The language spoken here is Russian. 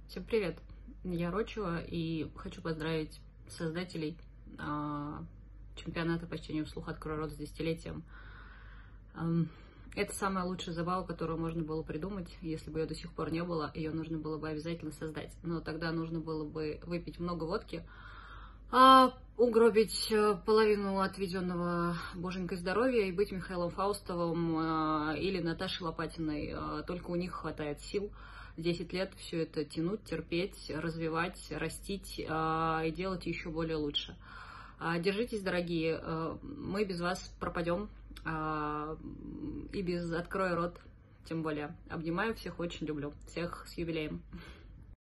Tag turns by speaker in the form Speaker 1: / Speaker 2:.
Speaker 1: Всем привет! Я Рочева и хочу поздравить создателей чемпионата по чтению вслух «Открой рот» с десятилетием. Это самая лучшая забава, которую можно было придумать. Если бы ее до сих пор не было, ее нужно было бы обязательно создать. Но тогда нужно было бы выпить много водки, угробить половину отведенного боженькой здоровья и быть Михаилом Фаустовым или Наташей Лопатиной. Только у них хватает сил 10 лет все это тянуть, терпеть, развивать, растить и делать еще более лучше. Держитесь, дорогие, мы без вас пропадем, и без «Открой рот» тем более. Обнимаю всех, очень люблю. Всех с юбилеем.